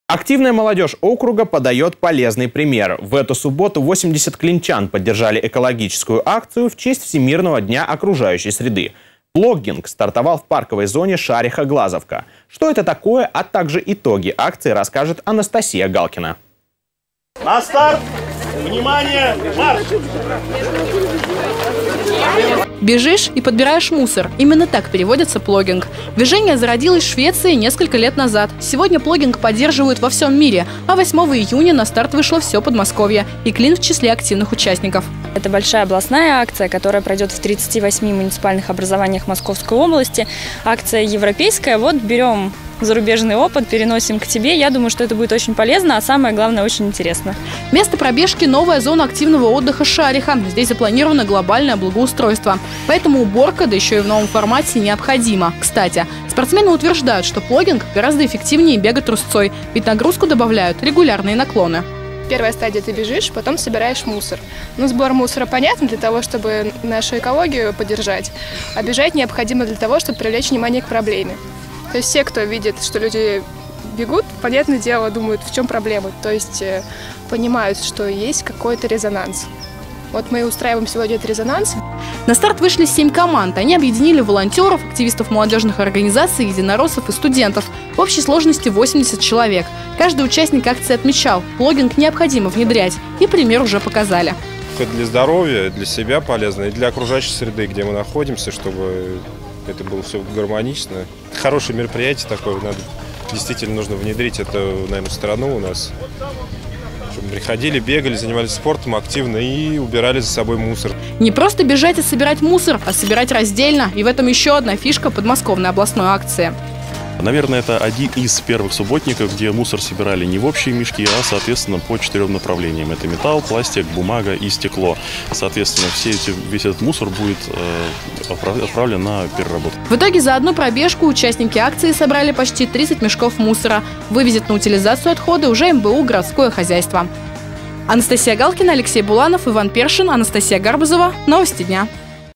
Активная молодежь округа подает полезный пример. В эту субботу 80 клинчан поддержали экологическую акцию в честь Всемирного дня окружающей среды. Плоггинг стартовал в парковой зоне Шариха-Глазовка. Что это такое, а также итоги акции расскажет Анастасия Галкина. На старт! Внимание! Марш! Бежишь и подбираешь мусор. Именно так переводится плоггинг. Движение зародилось в Швеции несколько лет назад. Сегодня плоггинг поддерживают во всем мире, а 8 июня на старт вышло все Подмосковье. И Клин в числе активных участников. Это большая областная акция, которая пройдет в 38 муниципальных образованиях Московской области. Акция европейская. Вот берем зарубежный опыт, переносим к тебе. Я думаю, что это будет очень полезно, а самое главное, очень интересно. Место пробежки – новая зона активного отдыха Шариха. Здесь запланировано глобальное благоустройство. Поэтому уборка, да еще и в новом формате, необходима. Кстати, спортсмены утверждают, что плоггинг гораздо эффективнее бега трусцой, ведь нагрузку добавляют регулярные наклоны. Первая стадия – ты бежишь, потом собираешь мусор. Сбор мусора понятно для того, чтобы нашу экологию поддержать, а бежать необходимо для того, чтобы привлечь внимание к проблеме. То есть все, кто видит, что люди бегут, понятное дело, думают, в чем проблема. То есть понимают, что есть какой-то резонанс. Вот мы устраиваем сегодня этот резонанс. На старт вышли 7 команд. Они объединили волонтеров, активистов молодежных организаций, единороссов и студентов. В общей сложности 80 человек. Каждый участник акции отмечал, плоггинг необходимо внедрять. И пример уже показали. Это для здоровья, для себя полезно и для окружающей среды, где мы находимся, чтобы это было все гармонично. Хорошее мероприятие такое, действительно нужно внедрить это, наверное, в страну у нас. Чтобы приходили, бегали, занимались спортом активно и убирали за собой мусор. Не просто бежать и собирать мусор, а собирать раздельно. И в этом еще одна фишка подмосковной областной акции. Наверное, это один из первых субботников, где мусор собирали не в общие мешки, а, соответственно, по 4 направлениям. Это металл, пластик, бумага и стекло. Соответственно, весь этот мусор будет отправлен на переработку. В итоге за одну пробежку участники акции собрали почти 30 мешков мусора. Вывезет на утилизацию отходы уже МБУ «Городское хозяйство». Анастасия Галкина, Алексей Буланов, Иван Першин, Анастасия Гарбузова. Новости дня.